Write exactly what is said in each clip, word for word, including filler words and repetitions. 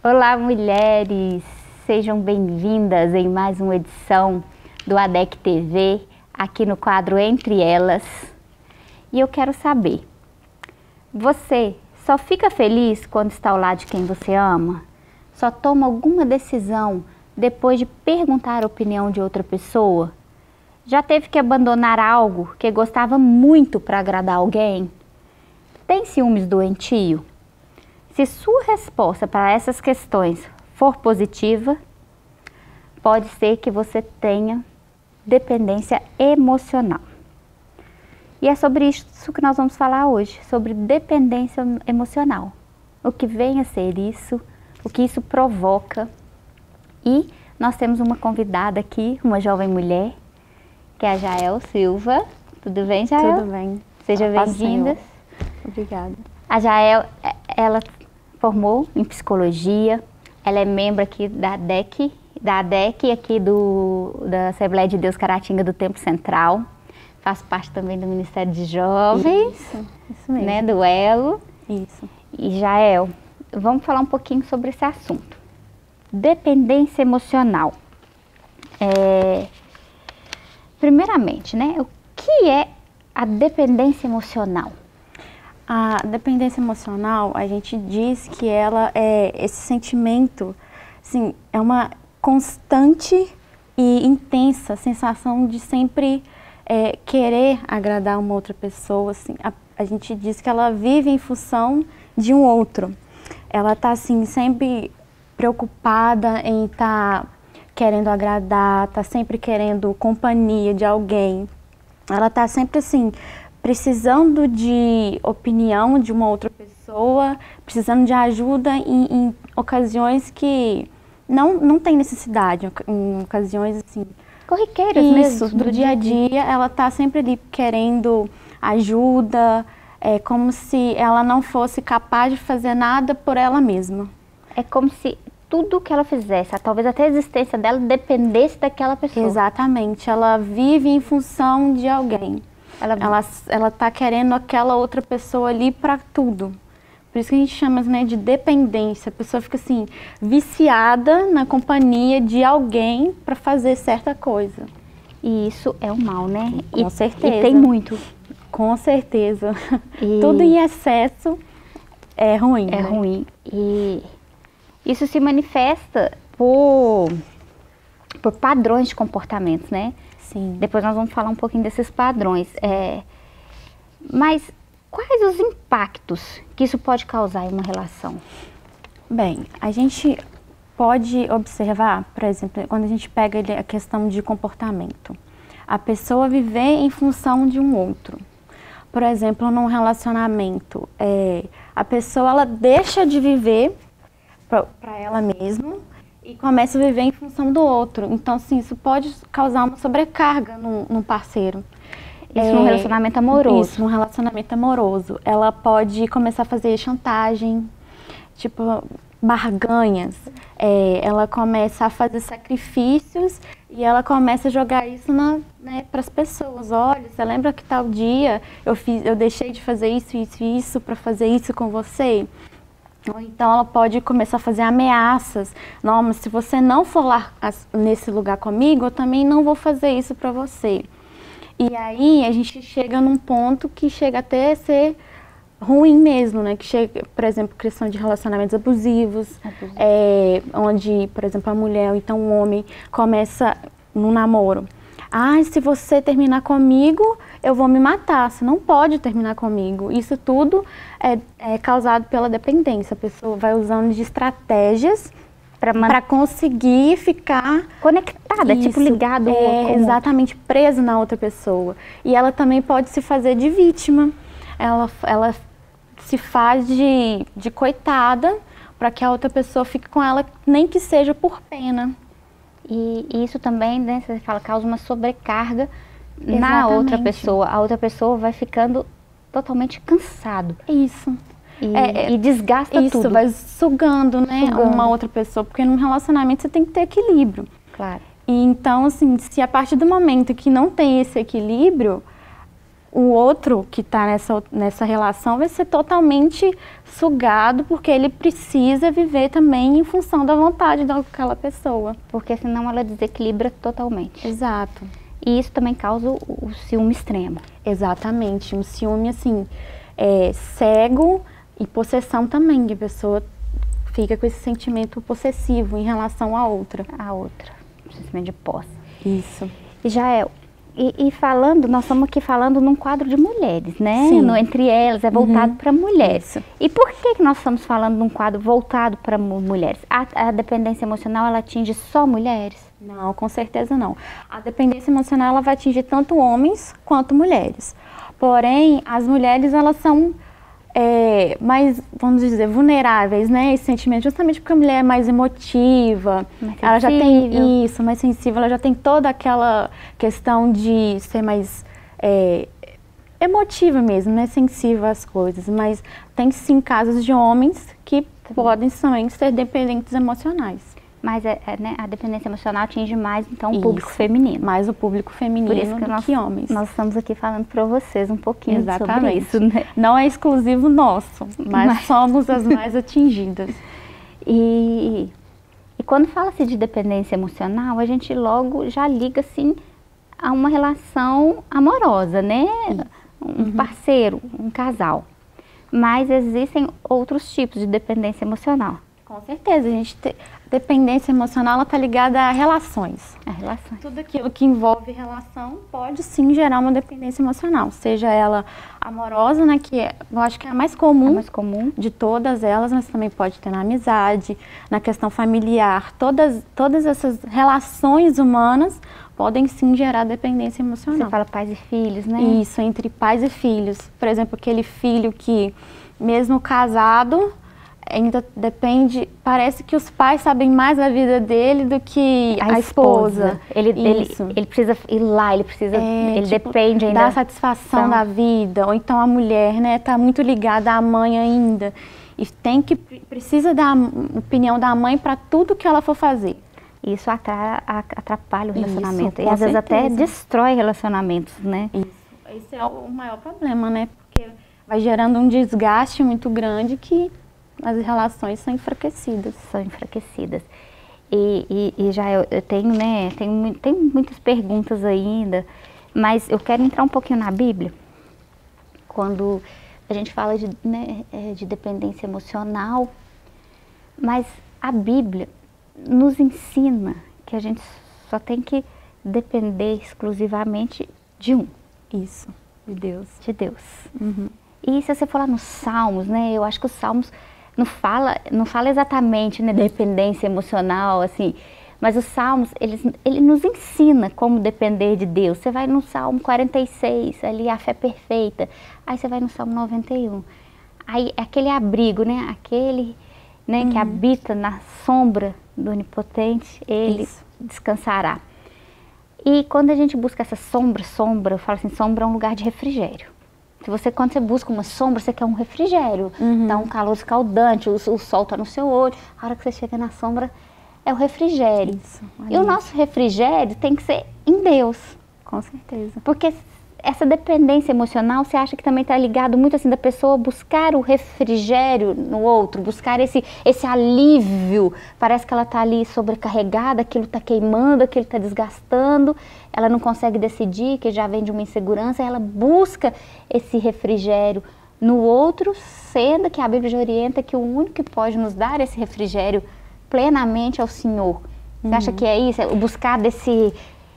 Olá, mulheres! Sejam bem-vindas em mais uma edição do A D E C T V, aqui no quadro Entre Elas. E eu quero saber, você só fica feliz quando está ao lado de quem você ama? Só toma alguma decisão depois de perguntar a opinião de outra pessoa? Já teve que abandonar algo que gostava muito para agradar alguém? Tem ciúmes doentio? Se sua resposta para essas questões for positiva, pode ser que você tenha dependência emocional. E é sobre isso que nós vamos falar hoje, sobre dependência emocional. O que vem a ser isso, o que isso provoca. E nós temos uma convidada aqui, uma jovem mulher, que é a Jael Silva. Tudo bem, Jael? Tudo bem. Seja bem-vinda. Obrigada. A Jael, ela formou em psicologia, ela é membro aqui da A D E C, da A D E C aqui do, da Assembleia de Deus Caratinga do Tempo Central. Faz parte também do Ministério de Jovens, Isso, isso mesmo. né, do Elo. Isso. E Jael, vamos falar um pouquinho sobre esse assunto. Dependência emocional. É, primeiramente, né, o que é a dependência emocional? A dependência emocional, a gente diz que ela é esse sentimento, assim, é uma constante e intensa sensação de sempre é, querer agradar uma outra pessoa. Assim, a, a gente diz que ela vive em função de um outro. Ela está assim, sempre preocupada em estar tá querendo agradar, está sempre querendo companhia de alguém. Ela está sempre assim, precisando de opinião de uma outra pessoa, precisando de ajuda em, em ocasiões que não, não tem necessidade, em ocasiões assim... Corriqueiras Isso, mesmo. do dia a dia, ela está sempre ali querendo ajuda, é como se ela não fosse capaz de fazer nada por ela mesma. É como se tudo que ela fizesse, talvez até a existência dela, dependesse daquela pessoa. Exatamente, ela vive em função de alguém. Ela, ela, ela tá querendo aquela outra pessoa ali para tudo. Por isso que a gente chama, né, de dependência. A pessoa fica assim, viciada na companhia de alguém para fazer certa coisa. E isso é um mal, né? Com e, certeza. E tem muito. Com certeza. E tudo em excesso é ruim. É né? ruim. E isso se manifesta por, por padrões de comportamentos, né? Sim. Depois nós vamos falar um pouquinho desses padrões. É, mas quais os impactos que isso pode causar em uma relação? Bem, a gente pode observar, por exemplo, quando a gente pega a questão de comportamento. A pessoa viver em função de um outro. Por exemplo, num relacionamento, é, a pessoa ela deixa de viver para ela mesma e começa a viver em função do outro. Então, assim, isso pode causar uma sobrecarga num, num parceiro. Isso é, num relacionamento amoroso. Isso, num relacionamento amoroso. Ela pode começar a fazer chantagem, tipo, barganhas. É, ela começa a fazer sacrifícios e ela começa a jogar isso na, né, para as pessoas. Olha, você lembra que tal dia eu, fiz, eu deixei de fazer isso, isso e isso para fazer isso com você? Ou então ela pode começar a fazer ameaças. Não, mas se você não for lá nesse lugar comigo, eu também não vou fazer isso para você. E aí a gente chega num ponto que chega até a ser ruim mesmo, né? Que chega, por exemplo, questão de relacionamentos abusivos, Abusivo. é, onde, por exemplo, a mulher ou então o homem começa no namoro. Ah, se você terminar comigo, eu vou me matar. Você não pode terminar comigo. Isso tudo é, é causado pela dependência. A pessoa vai usando de estratégias para man... conseguir ficar conectada, isso, tipo ligado. É, exatamente, presa na outra pessoa. E ela também pode se fazer de vítima. Ela, ela se faz de, de coitada para que a outra pessoa fique com ela, nem que seja por pena. E, e isso também, né, você fala, causa uma sobrecarga Exatamente. na outra pessoa. A outra pessoa vai ficando totalmente cansado. Isso. E, é, e desgasta isso, tudo. Isso, vai sugando, né, sugando. uma outra pessoa. Porque num relacionamento você tem que ter equilíbrio. Claro. E então, assim, se a partir do momento que não tem esse equilíbrio, o outro que está nessa, nessa relação vai ser totalmente sugado, porque ele precisa viver também em função da vontade daquela pessoa. Porque senão ela desequilibra totalmente. Exato. E isso também causa o, o ciúme extremo. Exatamente, um ciúme assim, é, cego e possessão também, que a pessoa fica com esse sentimento possessivo em relação à outra. A outra, sentimento de posse. Isso. E já é... E, e falando, nós estamos aqui falando num quadro de mulheres, né? Sim. No, entre elas, é voltado Uhum. para mulheres. Isso. E por que, que nós estamos falando num quadro voltado para mulheres? A, a dependência emocional, ela atinge só mulheres? Não, com certeza não. A dependência emocional, ela vai atingir tanto homens quanto mulheres. Porém, as mulheres, elas são é, mais, vamos dizer, vulneráveis, né? Esse sentimento, justamente porque a mulher é mais emotiva, Mais ela já sensível. tem isso, mais sensível, ela já tem toda aquela questão de ser mais é, emotiva mesmo, né? Sensível às coisas. Mas tem sim casos de homens que podem também ser dependentes emocionais. Mas é, é, né, a dependência emocional atinge mais, então, o Isso. público feminino. Mais o público feminino Por isso que do nós, que homens. nós estamos aqui falando para vocês um pouquinho Exatamente. sobre isso, né? Não é exclusivo nosso, mas, Mas- somos as mais atingidas. E, e quando fala-se de dependência emocional, a gente logo já liga, assim, a uma relação amorosa, né? Um parceiro, um casal. Mas existem outros tipos de dependência emocional. Com certeza, a gente te, a dependência emocional ela está ligada a relações. A relação. Tudo aquilo que envolve relação pode sim gerar uma dependência emocional, seja ela amorosa, né, que é, eu acho que é a mais É comum mais comum. de todas elas, mas também pode ter na amizade, na questão familiar. Todas, todas essas relações humanas podem sim gerar dependência emocional. Você fala pais e filhos, né? Isso, entre pais e filhos. Por exemplo, aquele filho que, mesmo casado, ainda depende, parece que os pais sabem mais da vida dele do que a, A esposa. esposa. Ele, ele, Isso. ele precisa ir lá, ele precisa, É, ele tipo, depende ainda. da satisfação Então, da vida, ou então a mulher, né, tá muito ligada à mãe ainda e tem que precisa da opinião da mãe para tudo que ela for fazer. Isso atra- a- atrapalha o Isso, relacionamento. E com às vezes até certeza. destrói relacionamentos, né? Isso. Esse é o maior problema, né? Porque vai gerando um desgaste muito grande que as relações são enfraquecidas. São enfraquecidas. E, e, e já eu, eu tenho, né, tenho, mui- tenho muitas perguntas ainda, mas eu quero entrar um pouquinho na Bíblia. Quando a gente fala de, né, é, de dependência emocional, mas a Bíblia nos ensina que a gente só tem que depender exclusivamente de um, Isso, de Deus. de Deus. Uhum. E se você for lá nos Salmos, né, eu acho que os Salmos não fala, não fala exatamente, né, dependência emocional, assim, mas os Salmos, eles, ele nos ensina como depender de Deus. Você vai no Salmo quarenta e seis, ali a fé perfeita, aí você vai no Salmo noventa e um, aí é aquele abrigo, né, aquele, né, que habita na sombra do Onipotente, ele Isso. descansará. E quando a gente busca essa sombra, sombra, eu falo assim, sombra é um lugar de refrigério. Se você, quando você busca uma sombra, você quer um refrigério. Uhum. Tá um calor escaldante, o, o sol tá no seu olho. A hora que você chega na sombra, é o refrigério. Isso, E o nosso refrigério tem que ser em Deus. com certeza. Porque essa dependência emocional, você acha que também está ligado muito assim da pessoa buscar o refrigério no outro, buscar esse, esse alívio. Parece que ela está ali sobrecarregada, aquilo está queimando, aquilo está desgastando, ela não consegue decidir, que já vem de uma insegurança, ela busca esse refrigério no outro, sendo que a Bíblia já orienta que o único que pode nos dar esse refrigério plenamente é o Senhor. Você acha que é isso? É o buscar desse...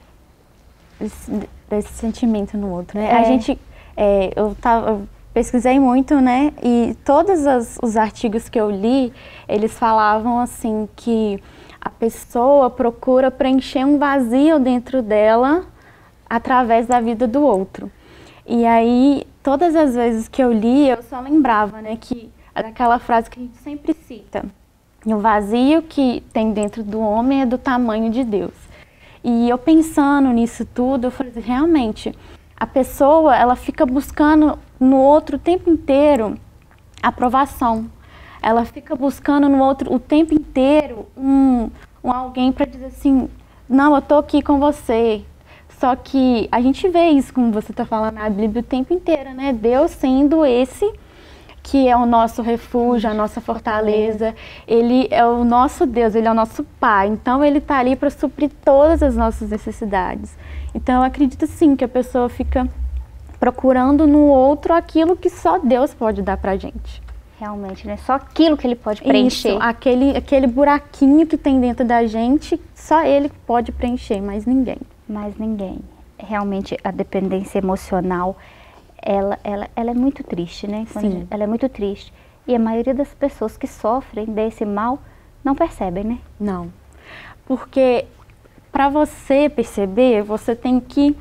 Desse, desse sentimento no outro, né? É. A gente, é, eu, tava, eu pesquisei muito, né? E todos as, os artigos que eu li, eles falavam assim que a pessoa procura preencher um vazio dentro dela através da vida do outro. E aí, todas as vezes que eu li, eu só lembrava, né? Que daquela frase que a gente sempre cita. E o vazio que tem dentro do homem é do tamanho de Deus. E eu pensando nisso tudo, eu falei, realmente, a pessoa, ela fica buscando no outro o tempo inteiro aprovação. Ela fica buscando no outro o tempo inteiro um, um alguém para dizer assim, não, eu tô aqui com você. Só que a gente vê isso, como você está falando na Bíblia o tempo inteiro, né? Deus sendo esse que é o nosso refúgio, a nossa fortaleza. Ele é o nosso Deus, Ele é o nosso Pai. Então, Ele está ali para suprir todas as nossas necessidades. Então, eu acredito sim que a pessoa fica procurando no outro aquilo que só Deus pode dar para a gente. Realmente, né? Só aquilo que Ele pode preencher. Isso, aquele, aquele buraquinho que tem dentro da gente, só Ele pode preencher, mais ninguém. Mais ninguém. Realmente, a dependência emocional, ela, ela, ela é muito triste, né? Quando Sim. Ela é muito triste. E a maioria das pessoas que sofrem desse mal não percebem, né? Não. Porque para você perceber, você tem que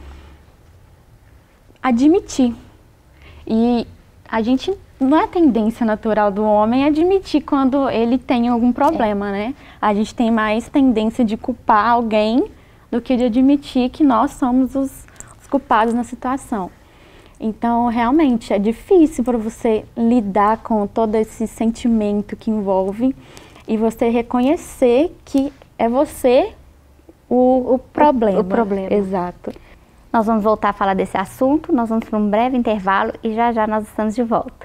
admitir. E a gente, não é tendência natural do homem admitir quando ele tem algum problema, é. né? A gente tem mais tendência de culpar alguém do que de admitir que nós somos os, os culpados na situação. Então, realmente, é difícil para você lidar com todo esse sentimento que envolve e você reconhecer que é você o, o problema. O, o problema. Exato. Nós vamos voltar a falar desse assunto, nós vamos para um breve intervalo e já já nós estamos de volta.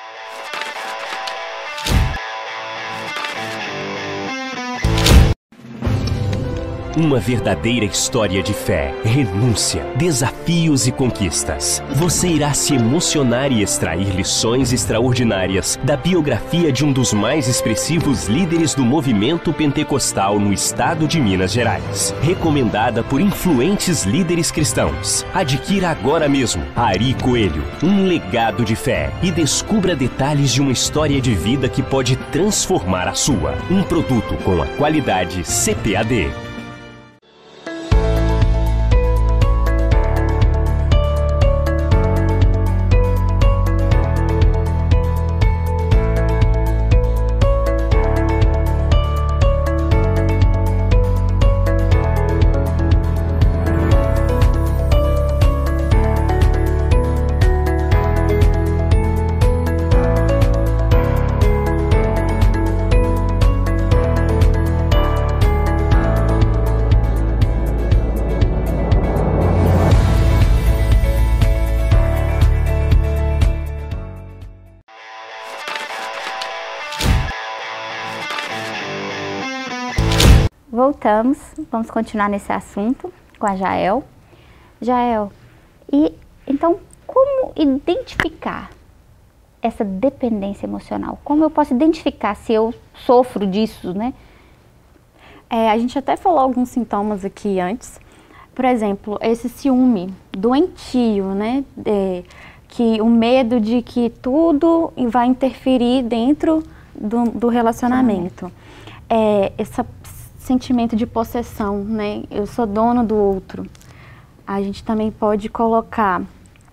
Uma verdadeira história de fé, renúncia, desafios e conquistas. Você irá se emocionar e extrair lições extraordinárias da biografia de um dos mais expressivos líderes do movimento pentecostal no estado de Minas Gerais. Recomendada por influentes líderes cristãos. Adquira agora mesmo Ari Coelho, um legado de fé, e descubra detalhes de uma história de vida que pode transformar a sua. Um produto com a qualidade C P A D. Voltamos, vamos continuar nesse assunto com a Jael. Jael, e então como identificar essa dependência emocional? Como eu posso identificar se eu sofro disso, né? É, a gente até falou alguns sintomas aqui antes. Por exemplo, esse ciúme doentio, né? É, que o medo de que tudo vai interferir dentro do, do relacionamento. É, esse sentimento de possessão, né? Eu sou dono do outro. A gente também pode colocar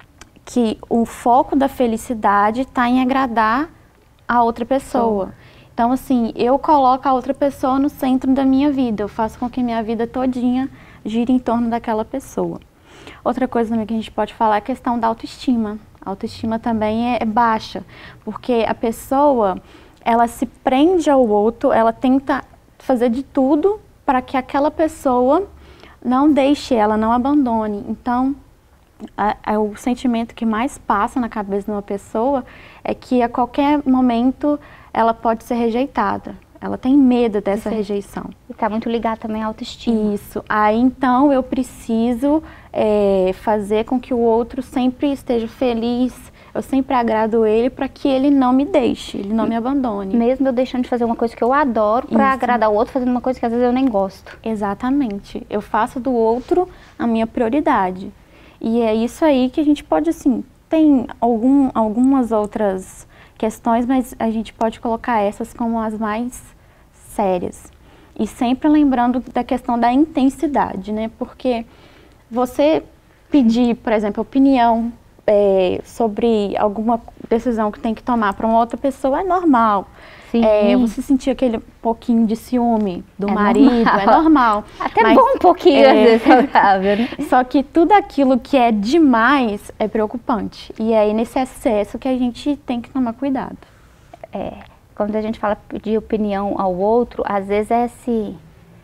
que o foco da felicidade está em agradar a outra pessoa. Então, assim, eu coloco a outra pessoa no centro da minha vida. Eu faço com que minha vida todinha gire em torno daquela pessoa. Outra coisa também que a gente pode falar é a questão da autoestima. A autoestima também é, é baixa, porque a pessoa, ela se prende ao outro, ela tenta fazer de tudo para que aquela pessoa não deixe ela, não abandone. Então, a, a, o sentimento que mais passa na cabeça de uma pessoa é que a qualquer momento ela pode ser rejeitada. Ela tem medo dessa Isso. rejeição. E está muito ligado também à autoestima. Isso. Aí, então, eu preciso é, fazer com que o outro sempre esteja feliz, eu sempre agrado ele para que ele não me deixe, ele não me abandone. Mesmo eu deixando de fazer uma coisa que eu adoro para agradar o outro, fazendo uma coisa que às vezes eu nem gosto. Exatamente. Eu faço do outro a minha prioridade. E é isso aí que a gente pode, assim, tem algum, algumas outras questões, mas a gente pode colocar essas como as mais sérias. E sempre lembrando da questão da intensidade, né? Porque você pedir, por exemplo, opinião é, sobre alguma decisão que tem que tomar para uma outra pessoa é normal. Sim. É, você sentir aquele pouquinho de ciúme do é marido, normal. é normal. Até mas, bom um pouquinho, é, às vezes, saudável, né? Só que tudo aquilo que é demais é preocupante. E é nesse excesso que a gente tem que tomar cuidado. É, quando a gente fala de opinião ao outro, às vezes é esse,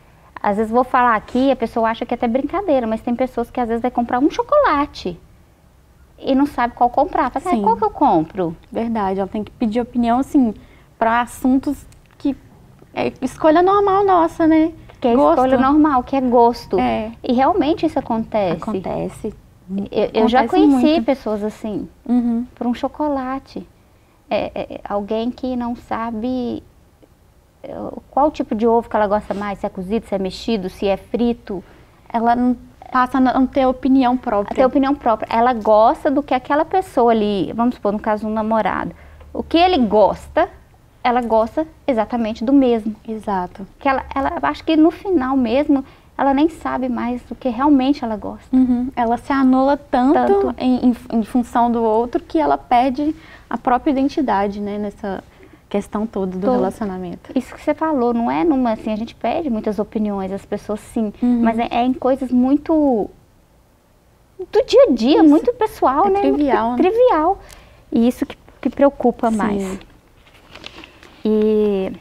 Às vezes vou falar aqui, a pessoa acha que é até brincadeira, mas tem pessoas que às vezes vai comprar um chocolate e não sabe qual comprar. Fala assim, ah, qual que eu compro? Verdade, ela tem que pedir opinião, assim, para assuntos que é escolha normal nossa, né? Que é gosto. escolha normal, que é gosto. É. E realmente isso acontece. Acontece. Eu, eu Acontece já conheci muito. pessoas assim, Uhum. por um chocolate. É, é, alguém que não sabe é, qual tipo de ovo que ela gosta mais, se é cozido, se é mexido, se é frito. Ela não passa a não ter opinião própria. A ter opinião própria. Ela gosta do que aquela pessoa ali, vamos supor, no caso, um namorado. O que ele gosta, ela gosta exatamente do mesmo. Exato. Que ela, ela, acho que no final mesmo, ela nem sabe mais do que realmente ela gosta. Uhum. Ela se anula tanto, Tanto. Em, em, em função do outro que ela perde a própria identidade, né? Nessa questão toda do Todo. relacionamento. Isso que você falou, não é numa, assim, a gente pede muitas opiniões, as pessoas sim, Uhum. mas é, é em coisas muito do dia a dia, Isso. muito pessoal, É né? trivial, Muito né? trivial. E isso que, que preocupa Sim. mais. E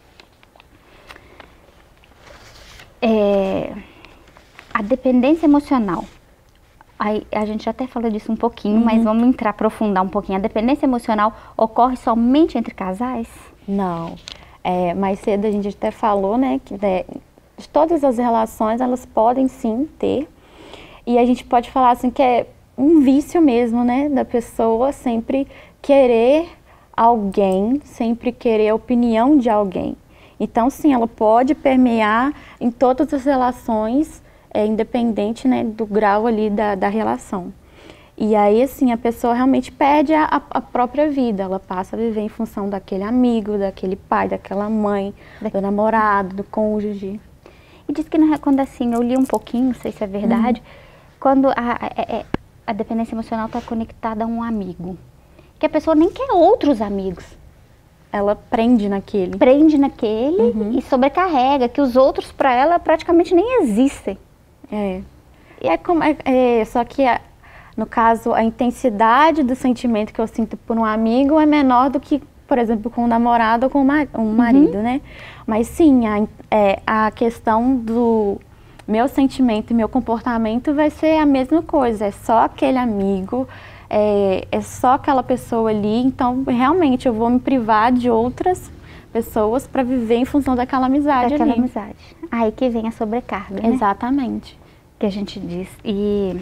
é, a dependência emocional. Aí, a gente até falou disso um pouquinho, Uhum. mas vamos entrar, aprofundar um pouquinho. A dependência emocional ocorre somente entre casais? Não. É, mais cedo a gente até falou, né, que né, de todas as relações elas podem sim ter. E a gente pode falar assim que é um vício mesmo, né, da pessoa sempre querer alguém, sempre querer a opinião de alguém. Então, sim, ela pode permear em todas as relações, é, independente, né, do grau ali da, da relação. E aí, assim, a pessoa realmente perde a, a própria vida, ela passa a viver em função daquele amigo, daquele pai, daquela mãe, Da... do namorado, do cônjuge. E diz que quando assim, eu li um pouquinho, não sei se é verdade, uhum. quando a, a, a dependência emocional está conectada a um amigo, que a pessoa nem quer outros amigos. Ela prende naquele. Prende naquele uhum. e sobrecarrega, que os outros para ela praticamente nem existem. É. E é como, é, é, só que, a, no caso, a intensidade do sentimento que eu sinto por um amigo é menor do que, por exemplo, com um namorado ou com um marido, uhum. né? Mas sim, a, é, a questão do meu sentimento e meu comportamento vai ser a mesma coisa. É só aquele amigo, é, é só aquela pessoa ali. Então, realmente, eu vou me privar de outras pessoas para viver em função daquela amizade daquela ali. amizade. Aí que vem a sobrecarga, né? Exatamente. Que a gente diz. E,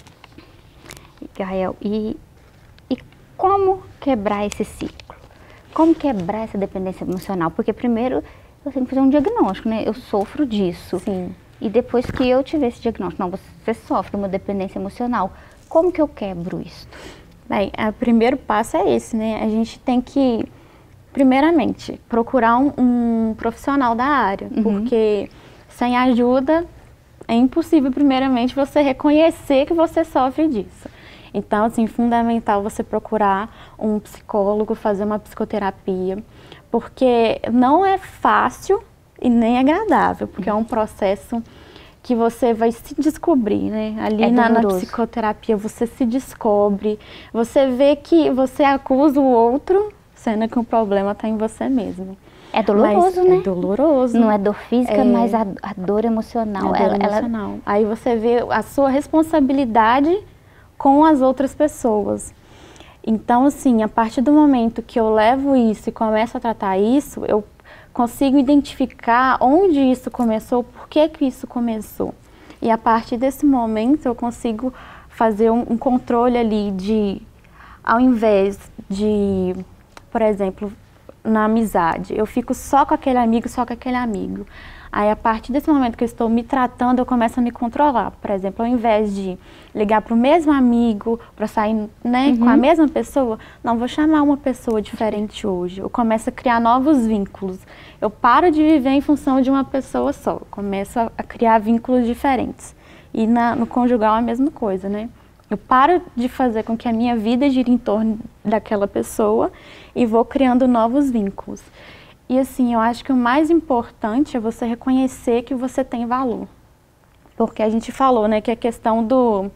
Gael, e, e como quebrar esse ciclo? Como quebrar essa dependência emocional? Porque primeiro eu tenho que fazer um diagnóstico, né? Eu sofro disso. Sim. E depois que eu tiver esse diagnóstico, não, você sofre uma dependência emocional. Como que eu quebro isso? Bem, o primeiro passo é esse, né? A gente tem que, primeiramente, procurar um, um profissional da área. Uhum. Porque sem ajuda é impossível, primeiramente, você reconhecer que você sofre disso. Então, assim, fundamental você procurar um psicólogo, fazer uma psicoterapia, porque não é fácil e nem agradável, porque é um processo que você vai se descobrir, né? Ali é na, na psicoterapia você se descobre, você vê que você acusa o outro, sendo que o problema está em você mesmo. É doloroso, mas né? É doloroso. Não é dor física, é, mas a, a dor emocional. É a dor ela, emocional. Ela... Aí você vê a sua responsabilidade com as outras pessoas. Então, assim, a partir do momento que eu levo isso e começo a tratar isso, eu consigo identificar onde isso começou, por que que isso começou. E a partir desse momento eu consigo fazer um, um controle ali de, ao invés de, por exemplo, na amizade, eu fico só com aquele amigo, só com aquele amigo. Aí, a partir desse momento que eu estou me tratando, eu começo a me controlar. Por exemplo, ao invés de ligar para o mesmo amigo, para sair, né, uhum. com a mesma pessoa, não, vou chamar uma pessoa diferente hoje. Eu começo a criar novos vínculos. Eu paro de viver em função de uma pessoa só. Eu começo a, a criar vínculos diferentes. E na, no conjugal é a mesma coisa, né? Eu paro de fazer com que a minha vida gire em torno daquela pessoa e vou criando novos vínculos. E assim, eu acho que o mais importante é você reconhecer que você tem valor. Porque a gente falou, né, que a questão do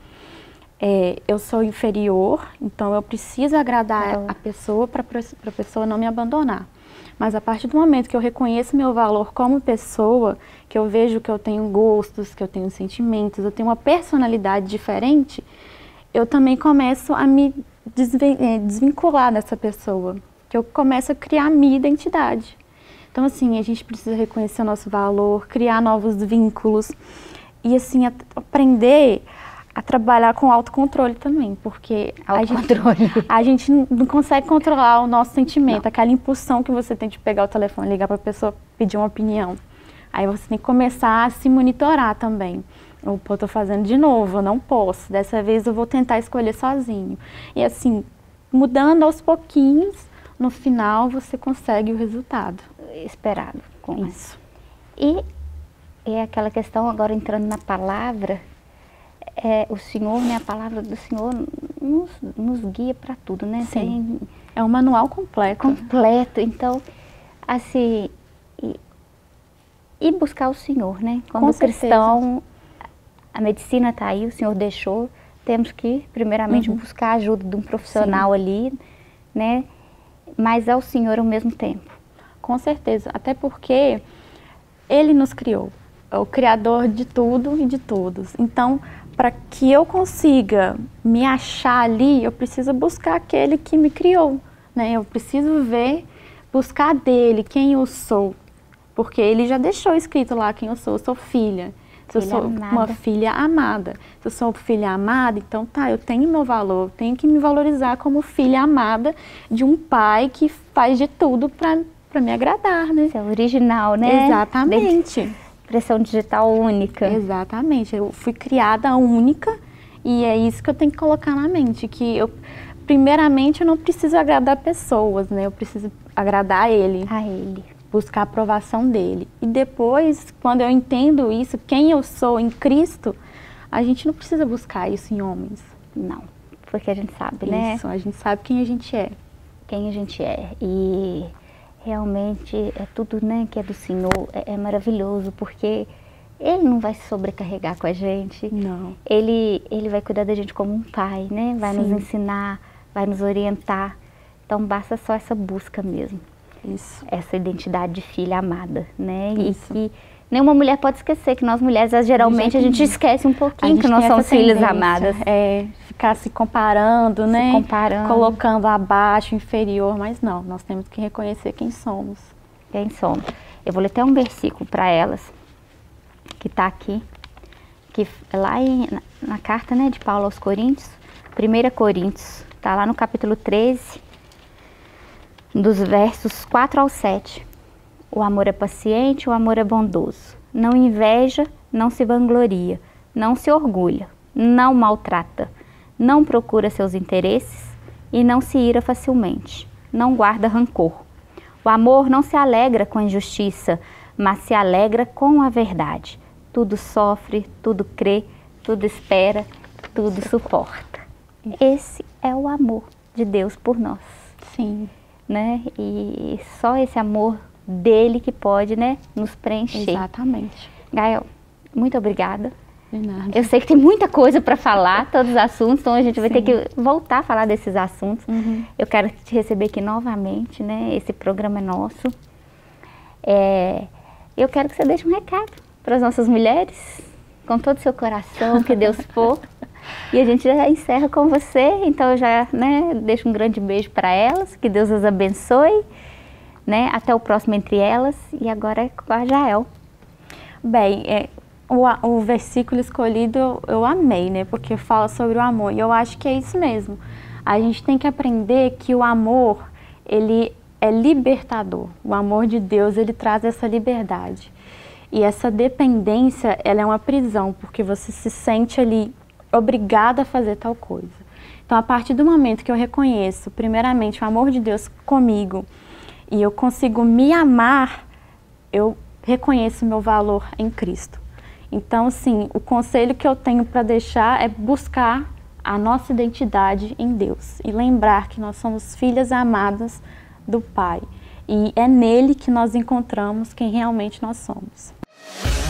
é, eu sou inferior, então eu preciso agradar é. a pessoa para a pessoa não me abandonar. Mas a partir do momento que eu reconheço meu valor como pessoa, que eu vejo que eu tenho gostos, que eu tenho sentimentos, eu tenho uma personalidade diferente, eu também começo a me desvincular dessa pessoa, que eu começo a criar a minha identidade. Então, assim, a gente precisa reconhecer o nosso valor, criar novos vínculos e, assim, a, aprender a trabalhar com autocontrole também, porque autocontrole. A, gente, a gente não consegue controlar o nosso sentimento, não. Aquela impulsão que você tem de pegar o telefone, ligar para a pessoa, pedir uma opinião. Aí você tem que começar a se monitorar também. Eu estou fazendo de novo, eu não posso, dessa vez eu vou tentar escolher sozinho. E assim, mudando aos pouquinhos, no final você consegue o resultado esperado com isso. E é aquela questão, agora entrando na palavra, é, o Senhor, né, a palavra do Senhor nos, nos guia para tudo, né? Sim. Tem, é um manual completo. Completo, então, assim, e, e buscar o Senhor, né? Como com cristão, certeza. A medicina está aí, o Senhor deixou, temos que, primeiramente, uhum. buscar a ajuda de um profissional Sim. ali, né? Mas ao Senhor ao mesmo tempo. Com certeza, até porque Ele nos criou, é o Criador de tudo e de todos. Então, para que eu consiga me achar ali, eu preciso buscar aquele que me criou, né? Eu preciso ver, buscar dele quem eu sou, porque Ele já deixou escrito lá quem eu sou, eu sou filha. Se eu filha sou amada. uma filha amada, se eu sou filha amada, então tá, eu tenho meu valor, eu tenho que me valorizar como filha amada de um pai que faz de tudo para para me agradar, né? Isso é original, né? Exatamente. Impressão digital única. Exatamente. Eu fui criada única e é isso que eu tenho que colocar na mente, que eu, primeiramente, eu não preciso agradar pessoas, né? Eu preciso agradar Ele. A Ele. Buscar a aprovação dele. E depois, quando eu entendo isso, quem eu sou em Cristo, a gente não precisa buscar isso em homens. Não, porque a gente sabe, né? Isso, a gente sabe quem a gente é. Quem a gente é. E realmente é tudo, né, que é do Senhor, é, é maravilhoso, porque Ele não vai se sobrecarregar com a gente. Não. Ele, ele vai cuidar da gente como um pai, né? Vai Sim. nos ensinar, vai nos orientar. Então basta só essa busca mesmo. Isso. Essa identidade de filha amada, né? Isso. E que nenhuma mulher pode esquecer, que nós mulheres, geralmente, a gente esquece um pouquinho que nós somos filhas amadas. É, ficar se comparando, se né? comparando. Colocando abaixo, inferior, mas não, nós temos que reconhecer quem somos. Quem somos. Eu vou ler até um versículo para elas, que está aqui, que lá em, na, na carta, né, de Paulo aos Coríntios, primeira Coríntios, está lá no capítulo treze, dos versos quatro ao sete. O amor é paciente, o amor é bondoso. Não inveja, não se vangloria, não se orgulha, não maltrata, não procura seus interesses e não se ira facilmente, não guarda rancor. O amor não se alegra com a injustiça, mas se alegra com a verdade. Tudo sofre, tudo crê, tudo espera, tudo suporta. Esse é o amor de Deus por nós. Sim. Né? E só esse amor dele que pode, né, nos preencher. Exatamente. Gael, muito obrigada. De nada. Eu sei que tem muita coisa para falar, todos os assuntos, então a gente vai Sim. ter que voltar a falar desses assuntos. Uhum. Eu quero te receber aqui novamente, né? Esse programa é nosso. É, eu quero que você deixe um recado para as nossas mulheres, com todo o seu coração, que Deus for. E a gente já encerra com você, então eu já, né, deixo um grande beijo para elas, que Deus as abençoe, né? Até o próximo Entre Elas, e agora é com a Jael. Bem, é, o, o versículo escolhido eu, eu amei, né? Porque fala sobre o amor, e eu acho que é isso mesmo. A gente tem que aprender que o amor, ele é libertador. O amor de Deus, ele traz essa liberdade. E essa dependência, ela é uma prisão, porque você se sente ali obrigada a fazer tal coisa. Então, a partir do momento que eu reconheço, primeiramente, o amor de Deus comigo, e eu consigo me amar, eu reconheço o meu valor em Cristo. Então, assim, o conselho que eu tenho para deixar é buscar a nossa identidade em Deus e lembrar que nós somos filhas amadas do Pai. E é nele que nós encontramos quem realmente nós somos.